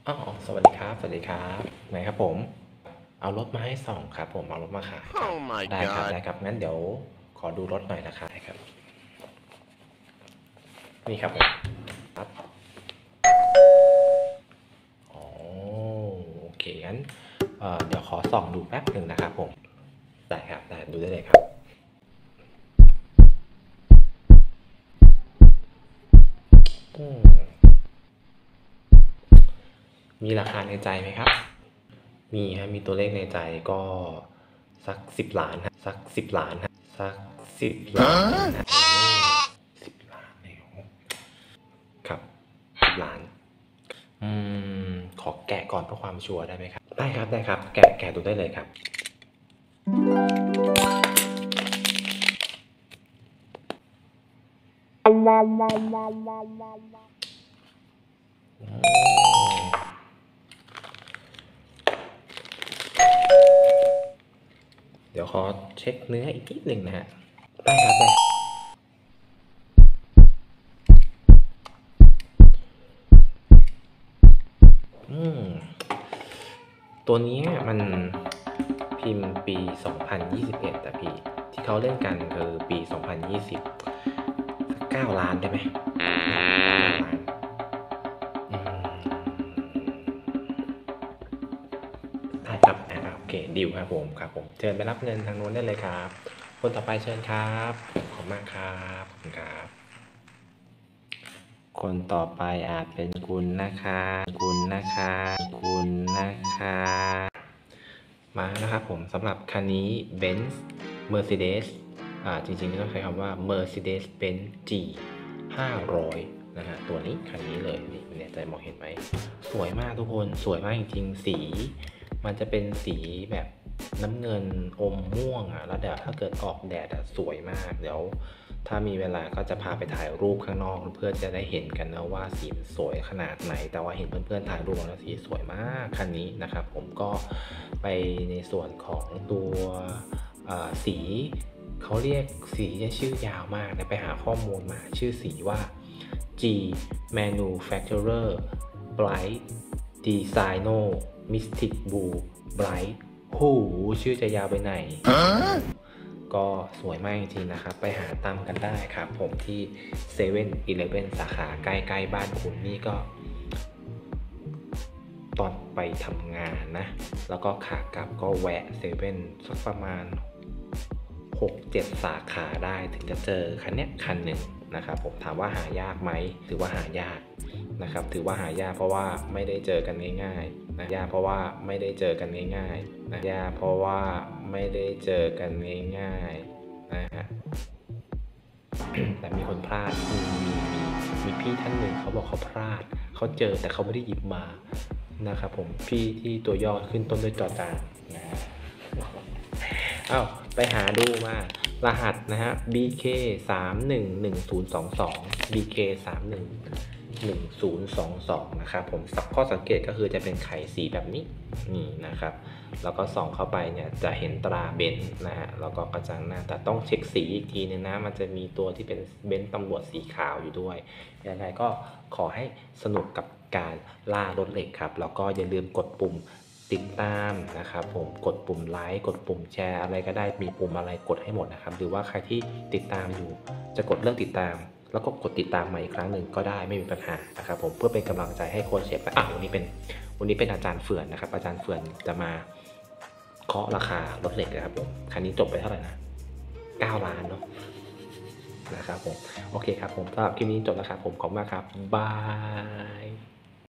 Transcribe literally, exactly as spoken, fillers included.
อ๋อสวัสดีครับสวัสดีครับไงครับผมเอารถมาให้ส่องครับผมเอารถมาขายครับ Oh my ได้ครับได้ god. ครับงั้นเดี๋ยวขอดูรถหน่อยนะครับครับนี่ครับผมครับอ๋อโอเคงั้นเอ่อเดี๋ยวขอส่องดูแป๊บหนึ่งนะครับผมได้ครับได้ดูได้เลยครับอืมมีราคาในใจไหมครับมีฮะมีตัวเลขในใจก็สักสิบล้านฮะสักสิบล้านฮะสักสิบล้านฮะโอ้สิบล้านเลยโอ้ครับสิบล้าน อืมขอแกะก่อนเพื่อความชัวร์ได้ไหมครับได้ครับได้ครับแกะแกะดูได้เลยครับเดี๋ยวขอเช็คเนื้ออีกนิดหนึ่งนะฮะได้ครับได้อืมตัวนี้มันพิมพ์ปีสองพันยี่สิบเอ็ดแต่พี่ที่เขาเล่นกันคือปีสองพันยี่สิบสักเก้าล้านได้ไหมเก้าล้านอืมได้ครับอ่าโอเคดิวครับผมครับผมเชิญไปรับเงินทางโน้นได้เลยครับคนต่อไปเชิญครับขอบคุณมากครับขอบคุณครับ คนต่อไปอาจเป็นคุณนะคะคุณนะคะคุณนะคะมานะครับผมสำหรับคันนี้ Benz Mercedes อ่าจริงๆต้องใช้คำว่า Mercedes-Benz G ห้าร้อยนะฮะตัวนี้คันนี้เลยนี่ไม่แน่ใจมองเห็นไหมสวยมากทุกคนสวยมากจริงๆสีมันจะเป็นสีแบบน้ำเงินอมม่วงอ่ะแล้วเดี๋ยวถ้าเกิดออกแดดอ่ะสวยมากเดี๋ยวถ้ามีเวลาก็จะพาไปถ่ายรูปข้างนอกเพื่อนจะได้เห็นกันนะว่าสีมันสวยขนาดไหนแต่ว่าเห็นเพื่อนๆถ่ายรูปแล้วสีสวยมากคันนี้นะครับผมก็ไปในส่วนของตัวสีเขาเรียกสีชื่อยาวมากนะไปหาข้อมูลมาชื่อสีว่า G Manufacturer Bright Designo Mystic Blue Bright โหชื่อจะยาวไปไหน ก็สวยมากจริงๆนะครับไปหาตามกันได้ครับผมที่เซเว่นอีเลฟเว่นสาขาใกล้ๆบ้านคุณนี่ก็ตอนไปทำงานนะแล้วก็ขากลับก็แวะเซเว่นสักประมาณ หกเจ็ด สาขาได้ถึงจะเจอคันนี้คันหนึ่งนะครับผมถามว่าหายากไหมถือว่าหายากนะครับถือว่าหายากเพราะว่าไม่ได้เจอกันง่ายๆนะยากเพราะว่าไม่ได้เจอกันง่ายๆนะยากเพราะว่าไม่ได้เจอกันง่ายๆนะฮะ แต่มีคนพลาดมีมีมีมีพี่ท่านหนึ่งเขาบอกเขาพลาดเขาเจอแต่เขาไม่ได้หยิบมานะครับผมพี่ที่ตัวย่อขึ้นต้นด้วยจอจานนะฮะอ้าวไปหาดูมารหัสนะฮะ บี เค สาม หนึ่ง หนึ่ง ศูนย์ สอง สอง บี เค สาม หนึ่ง หนึ่ง ศูนย์ สอง สองนะครับผมสับข้อสังเกตก็คือจะเป็นไข่สีแบบนี้นี่นะครับแล้วก็ส่องเข้าไปเนี่ยจะเห็นตราเบนซ์นะฮะแล้วก็กระจังหน้าแต่ต้องเช็คสีอีกทีนึงนะมันจะมีตัวที่เป็นเบนซ์ตำรวจสีขาวอยู่ด้วยยังไงก็ขอให้สนุกกับการล่ารถเหล็กครับแล้วก็อย่าลืมกดปุ่มติดตามนะครับผมกดปุ่มไลค์กดปุ่มแชร์อะไรก็ได้มีปุ่มอะไรกดให้หมดนะครับหรือว่าใครที่ติดตามอยู่จะกดเลิกติดตามแล้วก็กดติดตามใหม่อีกครั้งหนึ่งก็ได้ไม่มีปัญหานะครับผมเพื่อเป็นกำลังใจให้โค้ชเชฟอ่ะวันนี้เป็นวันนี้เป็นอาจารย์เฟื่อนนะครับอาจารย์เฟื่อนจะมาเคาะราคารถเหล็กนะครับผมคันนี้จบไปเท่าไหร่นะเก้าล้านเนาะนะครับผมโอเคครับผมสำหรับคลิปนี้จบแล้วครับผมขอบคุณมากครับบาย